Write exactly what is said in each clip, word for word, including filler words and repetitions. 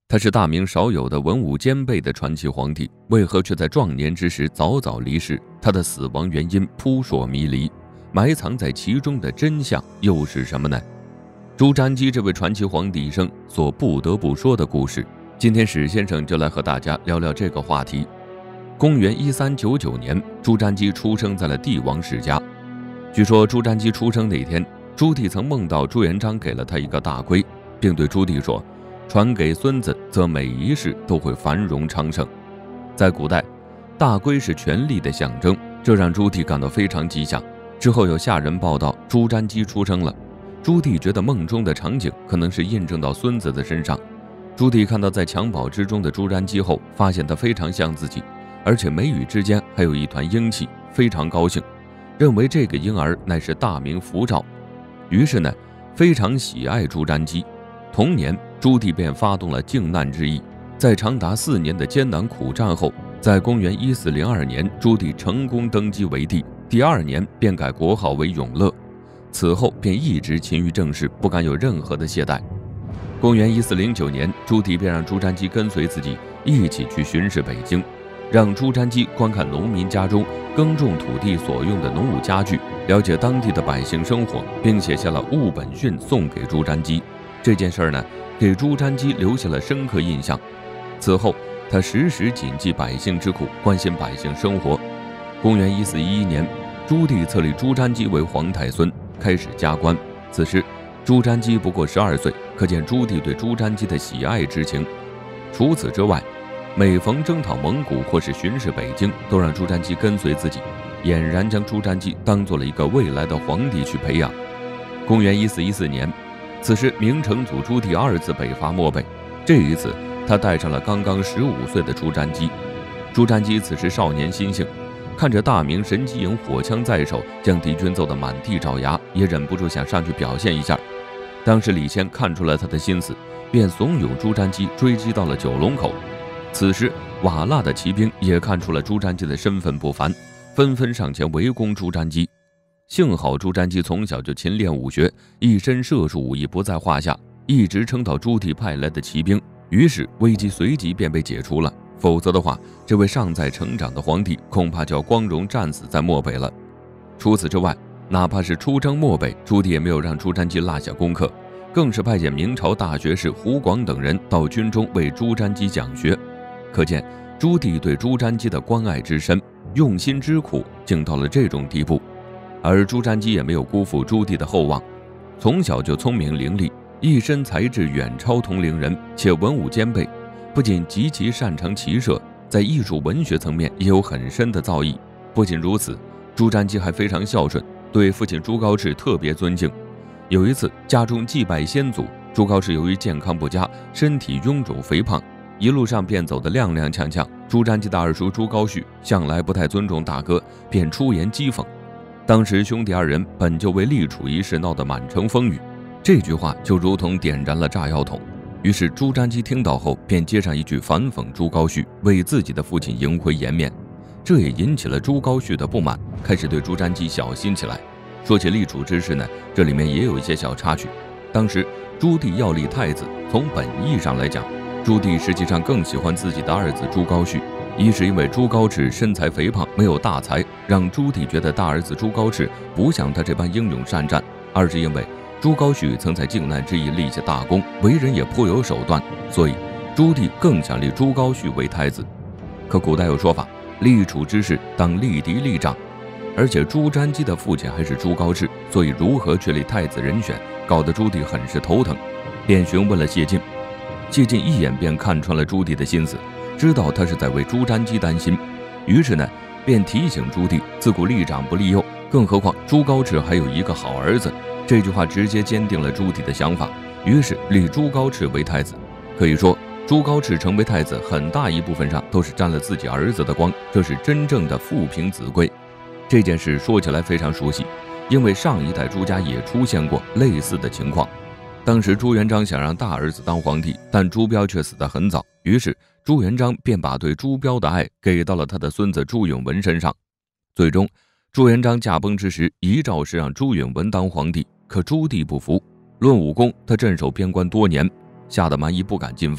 他是大明少有的文武兼备的传奇皇帝，为何却在壮年之时早早离世？他的死亡原因扑朔迷离，埋藏在其中的真相又是什么呢？朱瞻基这位传奇皇帝一生所不得不说的故事，今天史先生就来和大家聊聊这个话题。公元一三九九年，朱瞻基出生在了帝王世家。据说朱瞻基出生那天，朱棣曾梦到朱元璋给了他一个大圭，并对朱棣说，传给孙子，则每一世都会繁荣昌盛。在古代，大圭是权力的象征，这让朱棣感到非常吉祥。之后有下人报道朱瞻基出生了，朱棣觉得梦中的场景可能是印证到孙子的身上。朱棣看到在襁褓之中的朱瞻基后，发现他非常像自己，而且眉宇之间还有一团英气，非常高兴，认为这个婴儿乃是大明福兆，于是呢，非常喜爱朱瞻基。同年，朱棣便发动了靖难之役，在长达四年的艰难苦战后，在公元一四零二年，朱棣成功登基为帝，第二年便改国号为永乐，此后便一直勤于政事，不敢有任何的懈怠。公元一四零九年，朱棣便让朱瞻基跟随自己一起去巡视北京，让朱瞻基观看农民家中耕种土地所用的农务家具，了解当地的百姓生活，并写下了务本训送给朱瞻基。这件事呢，给朱瞻基留下了深刻印象。此后，他时时谨记百姓之苦，关心百姓生活。公元一四一一年，朱棣册立朱瞻基为皇太孙，开始加官。此时，朱瞻基不过十二岁，可见朱棣对朱瞻基的喜爱之情。除此之外，每逢征讨蒙古或是巡视北京，都让朱瞻基跟随自己，俨然将朱瞻基当做了一个未来的皇帝去培养。公元一四一四年，此时明成祖朱棣二次北伐漠北，这一次他带上了刚刚十五岁的朱瞻基。朱瞻基此时少年心性，看着大明神机营火枪在手，将敌军揍得满地找牙，也忍不住想上去表现一下。当时李谦看出了他的心思，便怂恿朱瞻基追击到了九龙口。此时瓦剌的骑兵也看出了朱瞻基的身份不凡，纷纷上前围攻朱瞻基。幸好朱瞻基从小就勤练武学，一身射术武艺不在话下，一直撑到朱棣派来的骑兵，于是危机随即便被解除了。否则的话，这位尚在成长的皇帝恐怕就要光荣战死在漠北了。除此之外，哪怕是出征漠北，朱棣也没有让朱瞻基落下功课，更是派遣明朝大学士胡广等人到军中为朱瞻基讲学。可见朱棣对朱瞻基的关爱之深，用心之苦，竟到了这种地步。而朱瞻基也没有辜负朱棣的厚望，从小就聪明伶俐，一身才智远超同龄人，且文武兼备，不仅极其擅长骑射，在艺术文学层面也有很深的造诣。不仅如此，朱瞻基还非常孝顺，对父亲朱高炽特别尊敬。有一次家中祭拜先祖，朱高炽由于健康不佳，身体臃肿肥胖，一路上便走得踉踉跄跄。朱瞻基的二叔朱高煦向来不太尊重大哥，便出言讥讽。当时兄弟二人本就为立储一事闹得满城风雨，这句话就如同点燃了炸药桶。于是朱瞻基听到后，便接上一句反讽朱高煦，为自己的父亲赢回颜面。这也引起了朱高煦的不满，开始对朱瞻基小心起来。说起立储之事呢，这里面也有一些小插曲。当时朱棣要立太子，从本意上来讲，朱棣实际上更喜欢自己的儿子朱高煦。一是因为朱高炽身材肥胖，没有大才，让朱棣觉得大儿子朱高炽不像他这般英勇善战；二是因为朱高煦曾在靖难之役立下大功，为人也颇有手段，所以朱棣更想立朱高煦为太子。可古代有说法，立储之事当立嫡立长，而且朱瞻基的父亲还是朱高炽，所以如何确立太子人选，搞得朱棣很是头疼，便询问了谢晋。谢晋一眼便看穿了朱棣的心思，知道他是在为朱瞻基担心，于是呢，便提醒朱棣，自古立长不立幼，更何况朱高炽还有一个好儿子。这句话直接坚定了朱棣的想法，于是立朱高炽为太子。可以说，朱高炽成为太子，很大一部分上都是沾了自己儿子的光，这是真正的父凭子贵。这件事说起来非常熟悉，因为上一代朱家也出现过类似的情况。当时朱元璋想让大儿子当皇帝，但朱标却死得很早，于是朱元璋便把对朱标的爱给到了他的孙子朱允文身上。最终朱元璋驾崩之时，遗诏是让朱允文当皇帝，可朱棣不服。论武功，他镇守边关多年，吓得蛮夷不敢进犯。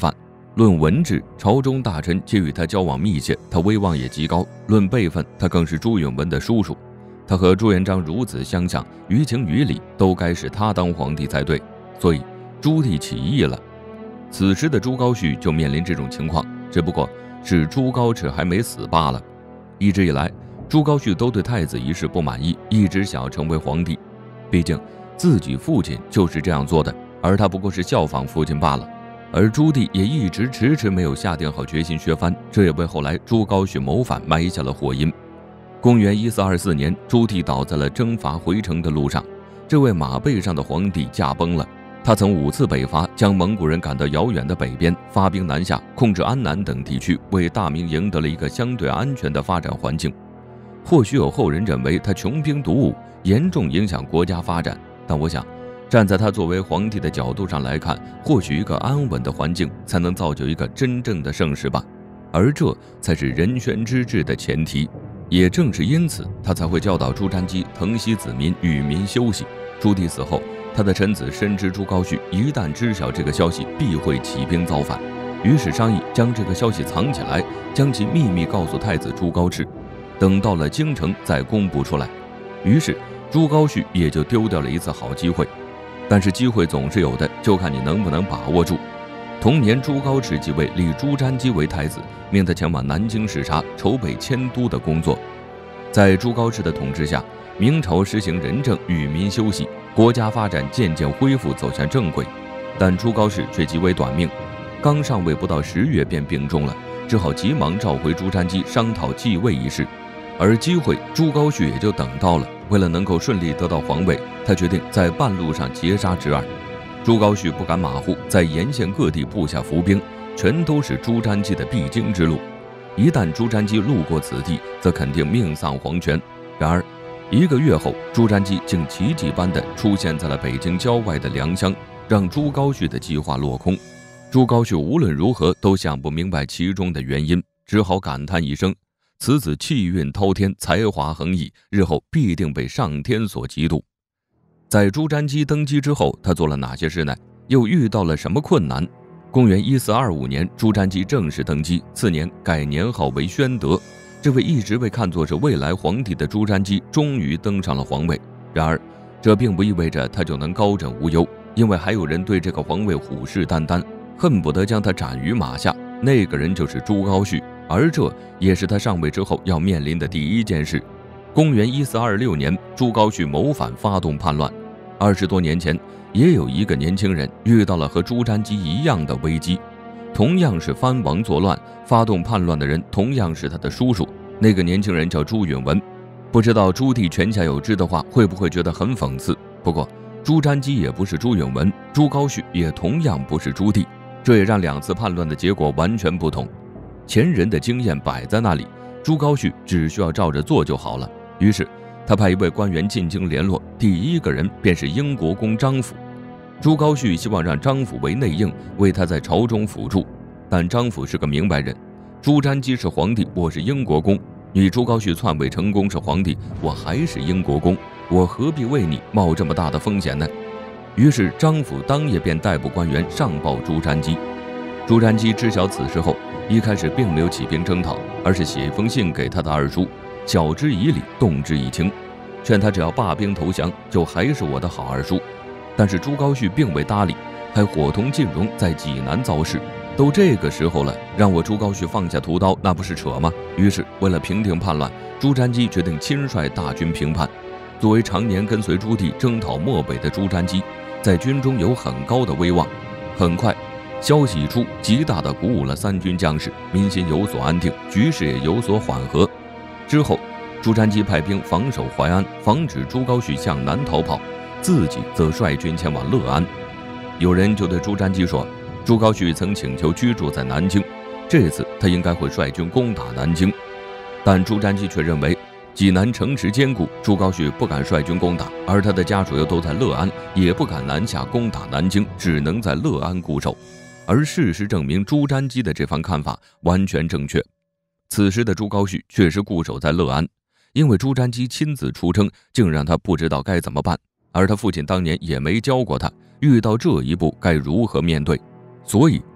论文治，朝中大臣皆与他交往密切，他威望也极高。论辈分，他更是朱允炆的叔叔。他和朱元璋如此相像，于情于理都该是他当皇帝才对。所以朱棣起义了。此时的朱高煦就面临这种情况，只不过是朱高炽还没死罢了。一直以来，朱高煦都对太子一事不满意，一直想要成为皇帝。毕竟自己父亲就是这样做的，而他不过是效仿父亲罢了。而朱棣也一直迟迟没有下定好决心削藩，这也为后来朱高煦谋反埋下了祸因。公元一四二四年，朱棣倒在了征伐回城的路上，这位马背上的皇帝驾崩了。他曾五次北伐，将蒙古人赶到遥远的北边，发兵南下，控制安南等地区，为大明赢得了一个相对安全的发展环境。或许有后人认为他穷兵黩武，严重影响国家发展，但我想站在他作为皇帝的角度上来看，或许一个安稳的环境才能造就一个真正的盛世吧，而这才是人权之治的前提。也正是因此，他才会教导朱瞻基疼惜子民，与民休息。朱棣死后，他的臣子深知朱高煦一旦知晓这个消息，必会起兵造反，于是商议将这个消息藏起来，将其秘密告诉太子朱高炽，等到了京城再公布出来。于是朱高煦也就丢掉了一次好机会。但是机会总是有的，就看你能不能把握住。同年，朱高炽即位，立朱瞻基为太子，命他前往南京视察，筹备迁都的工作。在朱高炽的统治下，明朝实行仁政，与民休息，国家发展渐渐恢复，走向正轨。但朱高炽却极为短命，刚上位不到十月便病重了，只好急忙召回朱瞻基，商讨继位一事。而机会朱高煦也就等到了。为了能够顺利得到皇位，他决定在半路上截杀侄儿。朱高煦不敢马虎，在沿线各地布下伏兵，全都是朱瞻基的必经之路。一旦朱瞻基路过此地，则肯定命丧黄泉。然而一个月后，朱瞻基竟奇迹般地出现在了北京郊外的良乡，让朱高煦的计划落空。朱高煦无论如何都想不明白其中的原因，只好感叹一声：此子气运滔天，才华横溢，日后必定被上天所嫉妒。在朱瞻基登基之后，他做了哪些事呢？又遇到了什么困难？公元一四二五年，朱瞻基正式登基，次年改年号为宣德。这位一直被看作是未来皇帝的朱瞻基，终于登上了皇位。然而，这并不意味着他就能高枕无忧，因为还有人对这个皇位虎视眈眈，恨不得将他斩于马下。那个人就是朱高煦。而这也是他上位之后要面临的第一件事。公元一四二六年，朱高煦谋反，发动叛乱。二十多年前，也有一个年轻人遇到了和朱瞻基一样的危机，同样是藩王作乱，发动叛乱的人同样是他的叔叔。那个年轻人叫朱允炆。不知道朱棣泉下有知的话，会不会觉得很讽刺？不过，朱瞻基也不是朱允炆，朱高煦也同样不是朱棣，这也让两次叛乱的结果完全不同。前人的经验摆在那里，朱高煦只需要照着做就好了。于是他派一位官员进京联络，第一个人便是英国公张辅。朱高煦希望让张辅为内应，为他在朝中辅助，但张辅是个明白人，朱瞻基是皇帝，我是英国公，你朱高煦篡位成功是皇帝，我还是英国公，我何必为你冒这么大的风险呢？于是张辅当夜便逮捕官员上报朱瞻基。朱瞻基知晓此事后，一开始并没有起兵征讨，而是写一封信给他的二叔，晓之以理，动之以情，劝他只要罢兵投降，就还是我的好二叔。但是朱高煦并未搭理，还伙同晋荣在济南造势。都这个时候了，让我朱高煦放下屠刀，那不是扯吗？于是为了平定叛乱，朱瞻基决定亲率大军平叛。作为常年跟随朱棣征讨漠北的朱瞻基，在军中有很高的威望。很快消息一出，极大地鼓舞了三军将士，民心有所安定，局势也有所缓和。之后朱瞻基派兵防守淮安，防止朱高煦向南逃跑，自己则率军前往乐安。有人就对朱瞻基说，朱高煦曾请求居住在南京，这次他应该会率军攻打南京。但朱瞻基却认为济南城池坚固，朱高煦不敢率军攻打，而他的家属又都在乐安，也不敢南下攻打南京，只能在乐安固守。而事实证明，朱瞻基的这番看法完全正确。此时的朱高煦确实固守在乐安，因为朱瞻基亲自出征，竟让他不知道该怎么办，而他父亲当年也没教过他，遇到这一步该如何面对。所以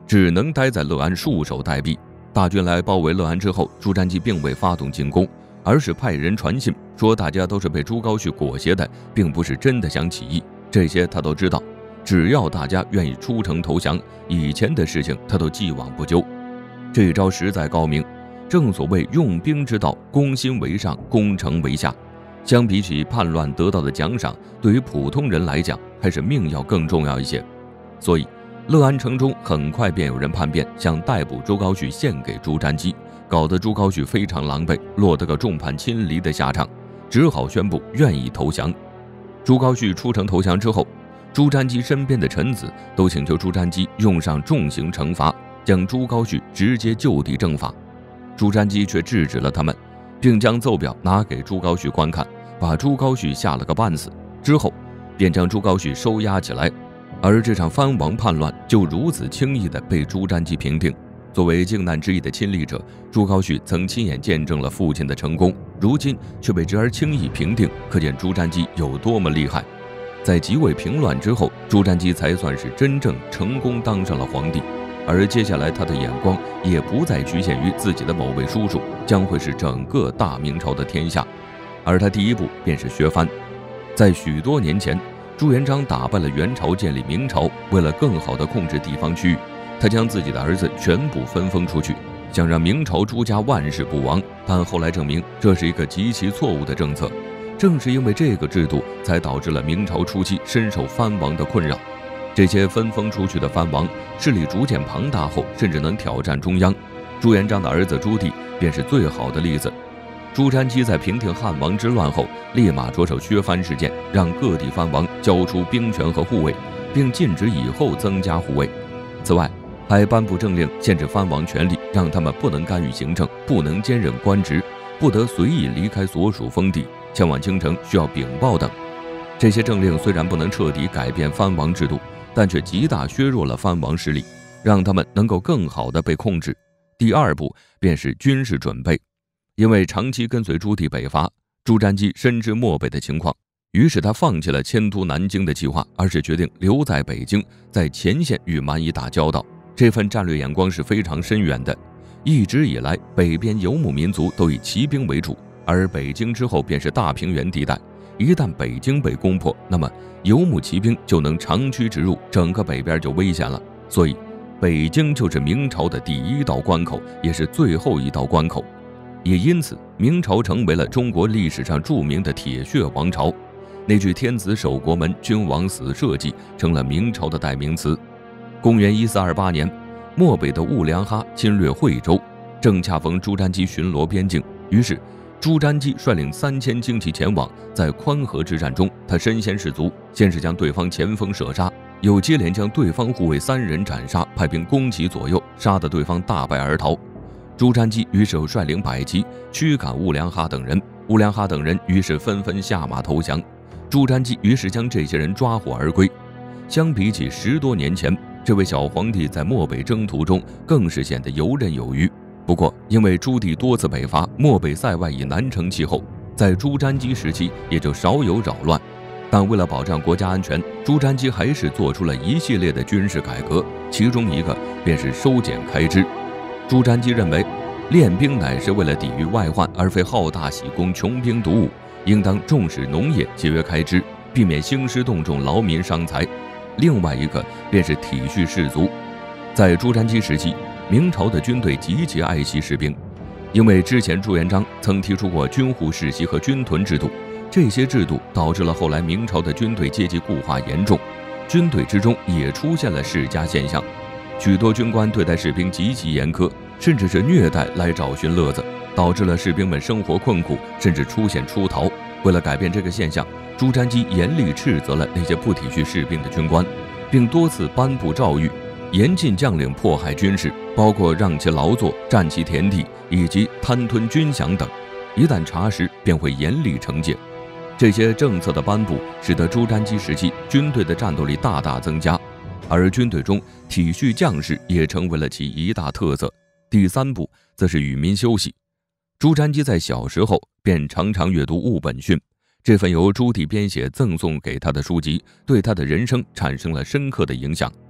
只能待在乐安束手待毙。大军来包围乐安之后，朱瞻基并未发动进攻，而是派人传信说大家都是被朱高煦裹挟的，并不是真的想起义，这些他都知道，只要大家愿意出城投降，以前的事情他都既往不咎。这一招实在高明，正所谓用兵之道，攻心为上，攻城为下。相比起叛乱得到的奖赏，对于普通人来讲，还是命要更重要一些。所以乐安城中很快便有人叛变，想逮捕朱高煦献给朱瞻基，搞得朱高煦非常狼狈，落得个众叛亲离的下场，只好宣布愿意投降。朱高煦出城投降之后，朱瞻基身边的臣子都请求朱瞻基用上重刑惩罚，将朱高煦直接就地正法。朱瞻基却制止了他们，并将奏表拿给朱高煦观看，把朱高煦吓了个半死，之后便将朱高煦收押起来。而这场藩王叛乱就如此轻易地被朱瞻基平定。作为靖难之役的亲历者，朱高煦曾亲眼见证了父亲的成功，如今却被这而轻易平定，可见朱瞻基有多么厉害。在即位平乱之后，朱瞻基才算是真正成功当上了皇帝，而接下来他的眼光也不再局限于自己的某位叔叔，将会是整个大明朝的天下。而他第一步便是削藩。在许多年前，朱元璋打败了元朝，建立明朝，为了更好地控制地方区域，他将自己的儿子全部分封出去，想让明朝朱家万世不亡。但后来证明这是一个极其错误的政策，正是因为这个制度，才导致了明朝初期深受藩王的困扰。这些分封出去的藩王势力逐渐庞大后，甚至能挑战中央。朱元璋的儿子朱棣便是最好的例子。朱瞻基在平定汉王之乱后，立马着手削藩事件，让各地藩王交出兵权和护卫，并禁止以后增加护卫。此外，还颁布政令限制藩王权力，让他们不能干预行政，不能兼任官职，不得随意离开所属封地，前往京城需要禀报等。这些政令虽然不能彻底改变藩王制度，但却极大削弱了藩王势力，让他们能够更好地被控制。第二步便是军事准备。因为长期跟随朱棣北伐，朱瞻基深知漠北的情况，于是他放弃了迁都南京的计划，而是决定留在北京，在前线与蛮夷打交道。这份战略眼光是非常深远的。一直以来，北边游牧民族都以骑兵为主，而北京之后便是大平原地带，一旦北京被攻破，那么游牧骑兵就能长驱直入，整个北边就危险了。所以北京就是明朝的第一道关口，也是最后一道关口。也因此，明朝成为了中国历史上著名的铁血王朝。那句天子守国门，君王死社稷成了明朝的代名词。公元一四二八年，漠北的兀良哈侵略惠州，正恰逢朱瞻基巡逻边境，于是朱瞻基率领三千精骑前往。在宽河之战中，他身先士卒，先是将对方前锋射杀，又接连将对方护卫三人斩杀，派兵攻其左右，杀得对方大败而逃。朱瞻基于是率领百骑驱赶兀良哈等人，兀良哈等人于是纷纷下马投降。朱瞻基于是将这些人抓获而归。相比起十多年前，这位小皇帝在漠北征途中更是显得游刃有余。不过，因为朱棣多次北伐，漠北塞外以南城气候，在朱瞻基时期也就少有扰乱。但为了保障国家安全，朱瞻基还是做出了一系列的军事改革，其中一个便是收减开支。朱瞻基认为，练兵乃是为了抵御外患，而非好大喜功、穷兵黩武，应当重视农业，节约开支，避免兴师动众、劳民伤财。另外一个便是体恤士卒。在朱瞻基时期，明朝的军队极其爱惜士兵，因为之前朱元璋曾提出过军户世袭和军屯制度，这些制度导致了后来明朝的军队阶级固化严重，军队之中也出现了世家现象。许多军官对待士兵极其严苛，甚至是虐待来找寻乐子，导致了士兵们生活困苦，甚至出现出逃。为了改变这个现象，朱瞻基严厉斥责了那些不体恤士兵的军官，并多次颁布诏谕，严禁将领迫害军士，包括让其劳作、占其田地以及贪吞军饷等，一旦查实便会严厉惩戒。这些政策的颁布使得朱瞻基时期军队的战斗力大大增加，而军队中体恤将士也成为了其一大特色。第三步则是与民休息。朱瞻基在小时候便常常阅读《务本训》，这份由朱棣编写赠送给他的书籍对他的人生产生了深刻的影响。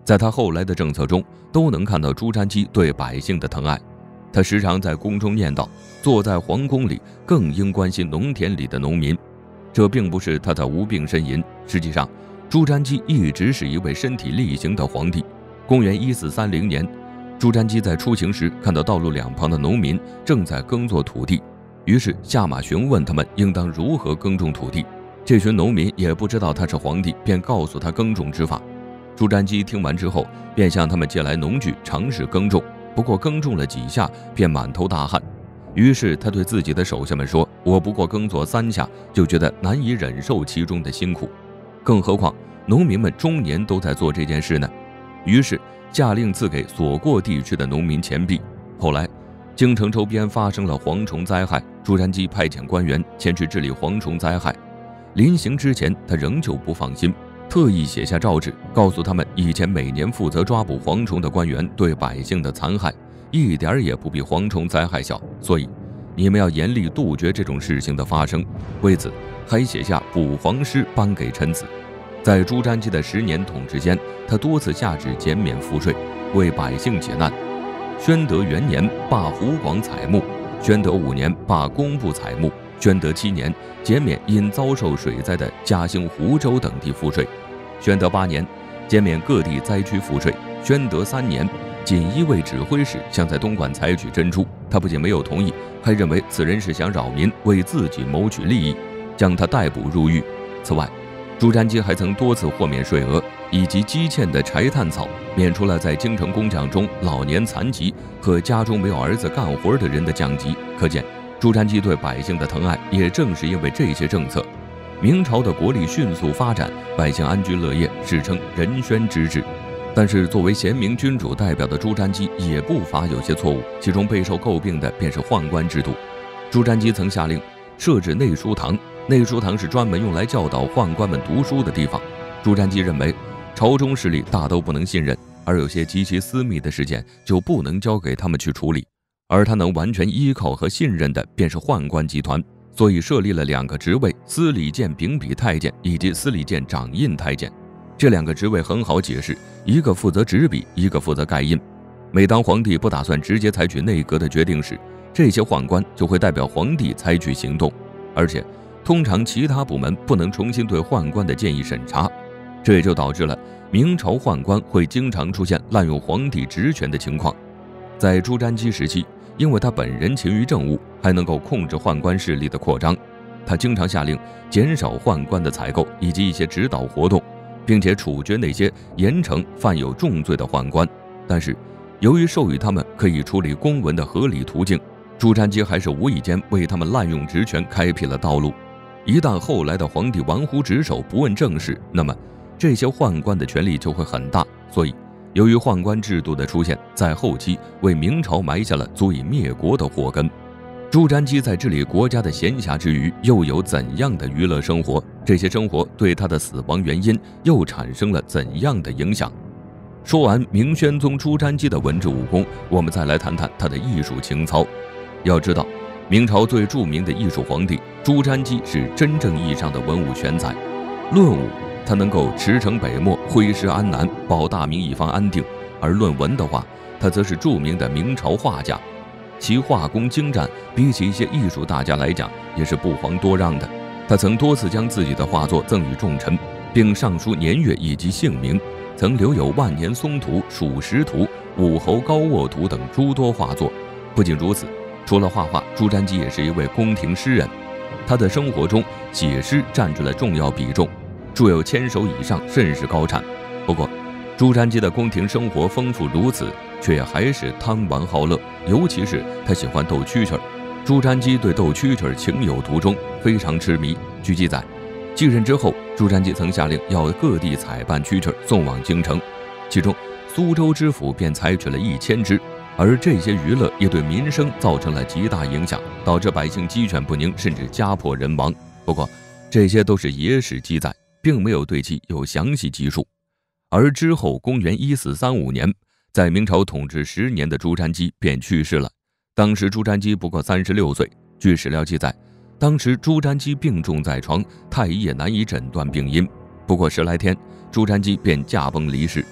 在他后来的政策中，都能看到朱瞻基对百姓的疼爱。他时常在宫中念叨，坐在皇宫里更应关心农田里的农民。这并不是他的无病呻吟，实际上，朱瞻基一直是一位身体力行的皇帝。公元一四三零年，朱瞻基在出行时看到道路两旁的农民正在耕作土地，于是下马询问他们应当如何耕种土地。这群农民也不知道他是皇帝，便告诉他耕种之法。朱瞻基听完之后，便向他们借来农具尝试耕种，不过耕种了几下便满头大汗。于是他对自己的手下们说，我不过耕作三下就觉得难以忍受其中的辛苦，更何况农民们终年都在做这件事呢。于是下令赐给所过地区的农民钱币。后来京城周边发生了蝗虫灾害，朱瞻基派遣官员前去治理蝗虫灾害。临行之前，他仍旧不放心，特意写下诏旨，告诉他们以前每年负责抓捕蝗虫的官员对百姓的残害一点也不比蝗虫灾害小，所以你们要严厉杜绝这种事情的发生。为此还写下捕蝗诗颁给臣子。在朱瞻基的十年统治间，他多次下旨减免赋税，为百姓解难。宣德元年罢湖广采木，宣德五年罢工部采木，宣德七年减免因遭受水灾的嘉兴、湖州等地赋税，宣德八年减免各地灾区赋税，宣德三年锦衣卫指挥使想在东莞采取珍珠，他不仅没有同意，还认为此人是想扰民，为自己谋取利益，将他逮捕入狱。此外，朱瞻基还曾多次豁免税额以及积欠的柴炭草，免除了在京城工匠中老年残疾和家中没有儿子干活的人的降级。可见朱瞻基对百姓的疼爱，也正是因为这些政策，明朝的国力迅速发展，百姓安居乐业，史称仁宣之治。但是作为贤明君主代表的朱瞻基也不乏有些错误，其中备受诟病的便是宦官制度。朱瞻基曾下令设置内书堂，内书堂是专门用来教导宦官们读书的地方。朱瞻基认为朝中势力大都不能信任，而有些极其私密的事件就不能交给他们去处理，而他能完全依靠和信任的便是宦官集团，所以设立了两个职位，司礼监秉笔太监以及司礼监掌印太监。这两个职位很好解释，一个负责执笔，一个负责盖印。每当皇帝不打算直接采取内阁的决定时，这些宦官就会代表皇帝采取行动，而且通常其他部门不能重新对宦官的建议审查，这也就导致了明朝宦官会经常出现滥用皇帝职权的情况。在朱瞻基时期，因为他本人勤于政务，还能够控制宦官势力的扩张，他经常下令减少宦官的采购以及一些指导活动，并且处决那些严惩犯有重罪的宦官。但是由于授予他们可以处理公文的合理途径，朱瞻基还是无意间为他们滥用职权开辟了道路。一旦后来的皇帝玩忽职守，不问政事，那么这些宦官的权力就会很大。所以由于宦官制度的出现，在后期为明朝埋下了足以灭国的祸根。朱瞻基在治理国家的闲暇之余，又有怎样的娱乐生活？这些生活对他的死亡原因又产生了怎样的影响？说完明宣宗朱瞻基的文治武功，我们再来谈谈他的艺术情操。要知道，明朝最著名的艺术皇帝朱瞻基是真正意义上的文武全才。论武，他能够驰骋北漠，挥师安南，保大明一方安定；而论文的话，他则是著名的明朝画家，其画工精湛，比起一些艺术大家来讲，也是不遑多让的。他曾多次将自己的画作赠予重臣，并上书年月以及姓名，曾留有万年松图、蜀石图、武侯高卧图等诸多画作。不仅如此，除了画画，朱瞻基也是一位宫廷诗人。他的生活中写诗占据了重要比重，著有千首以上，甚是高产。不过朱瞻基的宫廷生活丰富如此，却还是贪玩好乐，尤其是他喜欢斗蛐蛐儿。朱瞻基对斗蛐蛐儿情有独钟，非常痴迷。据记载，继任之后，朱瞻基曾下令要各地采办蛐蛐儿送往京城，其中苏州知府便采取了一千只。而这些娱乐也对民生造成了极大影响，导致百姓鸡犬不宁，甚至家破人亡。不过这些都是野史记载，并没有对其有详细记述。而之后公元一四三五年，在明朝统治十年的朱瞻基便去世了，当时朱瞻基不过三十六岁。据史料记载，当时朱瞻基病重在床，太医也难以诊断病因，不过十来天，朱瞻基便驾崩离世。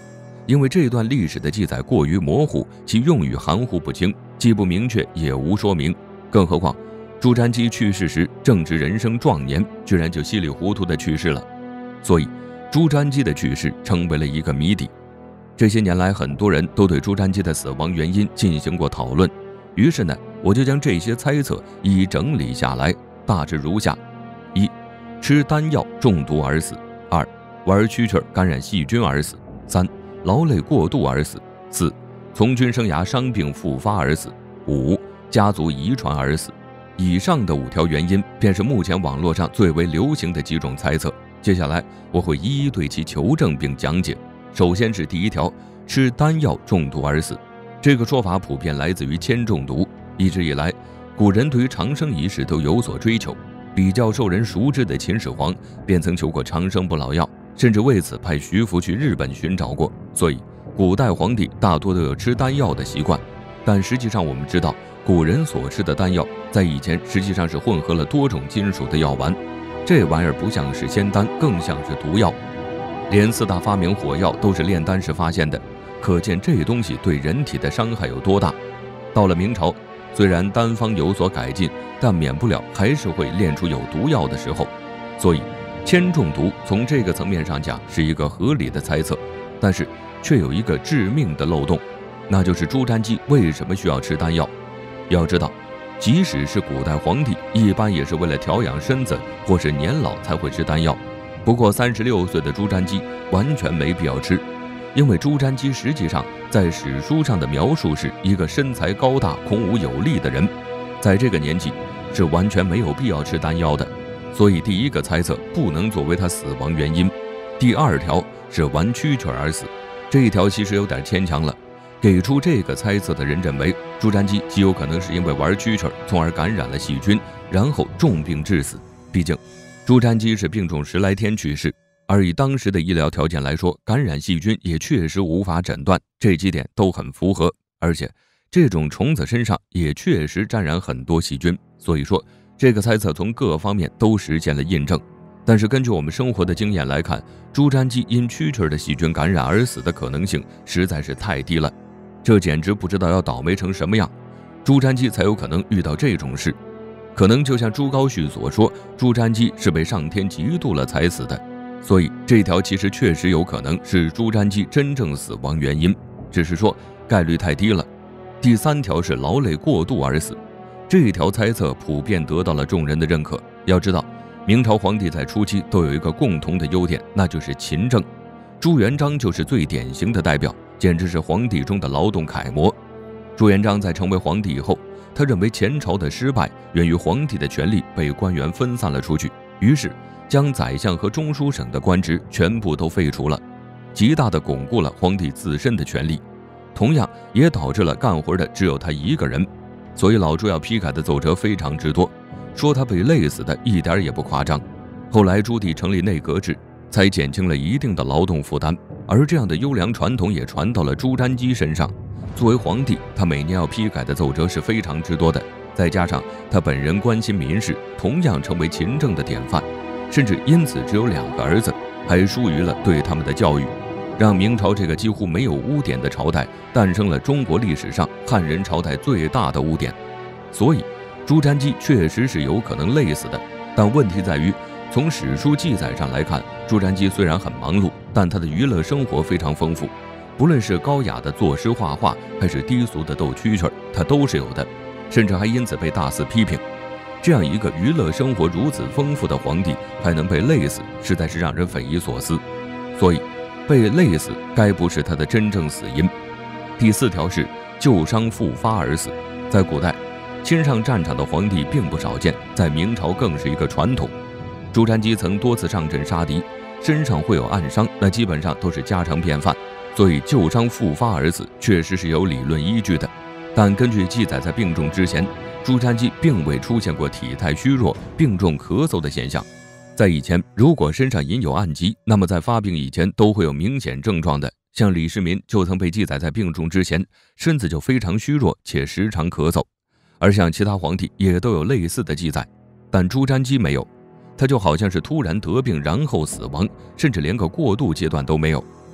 因为这段历史的记载过于模糊，其用语含糊不清，既不明确也无说明。更何况朱瞻基去世时正值人生壮年，居然就稀里糊涂的去世了，所以朱瞻基的去世成为了一个谜底。这些年来，很多人都对朱瞻基的死亡原因进行过讨论，于是呢，我就将这些猜测一一整理下来，大致如下：一、吃丹药中毒而死；二、玩蛐蛐感染细菌而死；三、劳累过度而死；四、从军生涯伤病复发而死；五、家族遗传而死。以上的五条原因便是目前网络上最为流行的几种猜测。接下来我会一一对其求证并讲解。首先是第一条，吃丹药中毒而死。这个说法普遍来自于铅中毒。一直以来，古人对于长生一事都有所追求。比较受人熟知的秦始皇便曾求过长生不老药，甚至为此派徐福去日本寻找过。所以古代皇帝大多都有吃丹药的习惯。但实际上我们知道，古人所吃的丹药在以前实际上是混合了多种金属的药丸，这玩意儿不像是仙丹，更像是毒药。连四大发明火药都是炼丹时发现的，可见这东西对人体的伤害有多大。到了明朝，虽然丹方有所改进，但免不了还是会炼出有毒药的时候，所以铅中毒从这个层面上讲是一个合理的猜测。但是却有一个致命的漏洞，那就是朱瞻基为什么需要吃丹药。要知道，即使是古代皇帝，一般也是为了调养身子或是年老才会吃丹药。不过三十六岁的朱瞻基完全没必要吃，因为朱瞻基实际上在史书上的描述是一个身材高大、孔武有力的人，在这个年纪是完全没有必要吃丹药的。所以第一个猜测不能作为他死亡原因。第二条是玩蛐蛐而死，这一条其实有点牵强了。给出这个猜测的人认为，朱瞻基极有可能是因为玩蛐蛐，从而感染了细菌，然后重病致死。毕竟朱瞻基是病重十来天去世，而以当时的医疗条件来说，感染细菌也确实无法诊断，这几点都很符合。而且这种虫子身上也确实沾染很多细菌，所以说这个猜测从各方面都实现了印证。但是根据我们生活的经验来看，朱瞻基因蛐蛐的细菌感染而死的可能性实在是太低了，这简直不知道要倒霉成什么样，朱瞻基才有可能遇到这种事。可能就像朱高煦所说，朱瞻基是被上天嫉妒了才死的，所以这条其实确实有可能是朱瞻基真正死亡原因，只是说概率太低了。第三条是劳累过度而死，这一条猜测普遍得到了众人的认可。要知道，明朝皇帝在初期都有一个共同的优点，那就是勤政。朱元璋就是最典型的代表，简直是皇帝中的劳动楷模。朱元璋在成为皇帝以后，他认为前朝的失败源于皇帝的权力被官员分散了出去，于是将宰相和中书省的官职全部都废除了，极大地巩固了皇帝自身的权力，同样也导致了干活的只有他一个人。所以老朱要批改的奏折非常之多，说他被累死的一点也不夸张。后来朱棣成立内阁制，才减轻了一定的劳动负担，而这样的优良传统也传到了朱瞻基身上。作为皇帝，他每年要批改的奏折是非常之多的，再加上他本人关心民事，同样成为勤政的典范，甚至因此只有两个儿子，还疏于了对他们的教育，让明朝这个几乎没有污点的朝代诞生了中国历史上汉人朝代最大的污点。所以朱瞻基确实是有可能累死的，但问题在于，从史书记载上来看，朱瞻基虽然很忙碌，但他的娱乐生活非常丰富，不论是高雅的作诗画画，还是低俗的斗蛐蛐，他都是有的，甚至还因此被大肆批评。这样一个娱乐生活如此丰富的皇帝，还能被累死，实在是让人匪夷所思。所以被累死该不是他的真正死因。第四条是旧伤复发而死。在古代，亲上战场的皇帝并不少见，在明朝更是一个传统。朱瞻基曾多次上阵杀敌，身上会有暗伤，那基本上都是家常便饭，所以旧伤复发而死确实是有理论依据的。但根据记载，在病重之前，朱瞻基并未出现过体态虚弱、病重咳嗽的现象。在以前，如果身上隐有暗疾，那么在发病以前都会有明显症状的。像李世民就曾被记载在病重之前，身子就非常虚弱，且时常咳嗽。而像其他皇帝也都有类似的记载，但朱瞻基没有，他就好像是突然得病然后死亡，甚至连个过渡阶段都没有。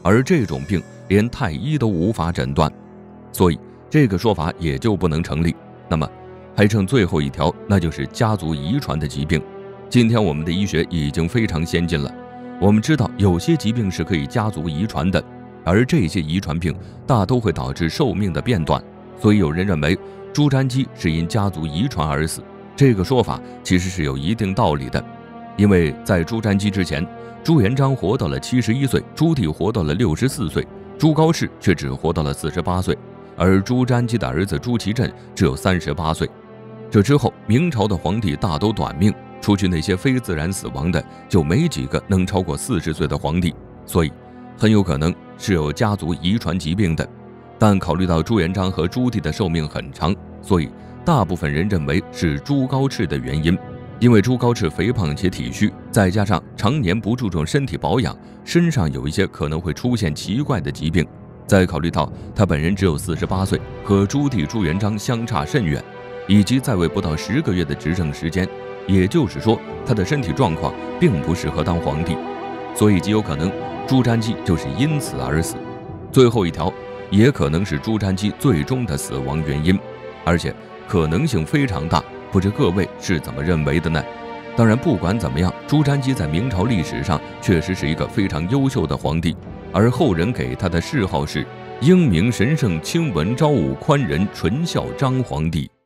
而这种病连太医都无法诊断，所以这个说法也就不能成立。那么还剩最后一条，那就是家族遗传的疾病。今天我们的医学已经非常先进了，我们知道有些疾病是可以家族遗传的，而这些遗传病大都会导致寿命的变短，所以有人认为朱瞻基是因家族遗传而死。这个说法其实是有一定道理的，因为在朱瞻基之前，朱元璋活到了七十一岁，朱棣活到了六十四岁，朱高炽却只活到了四十八岁，而朱瞻基的儿子朱祁镇只有三十八岁。这之后，明朝的皇帝大都短命，除去那些非自然死亡的，就没几个能超过四十岁的皇帝，所以很有可能是有家族遗传疾病的。但考虑到朱元璋和朱棣的寿命很长，所以大部分人认为是朱高炽的原因。因为朱高炽肥胖且体虚，再加上常年不注重身体保养，身上有一些可能会出现奇怪的疾病。再考虑到他本人只有四十八岁，和朱棣朱元璋相差甚远，以及在位不到十个月的执政时间，也就是说他的身体状况并不适合当皇帝，所以极有可能朱瞻基就是因此而死。最后一条也可能是朱瞻基最终的死亡原因，而且可能性非常大，不知各位是怎么认为的呢？当然，不管怎么样，朱瞻基在明朝历史上确实是一个非常优秀的皇帝，而后人给他的谥号是英明神圣、清文昭武、宽仁纯孝张皇帝。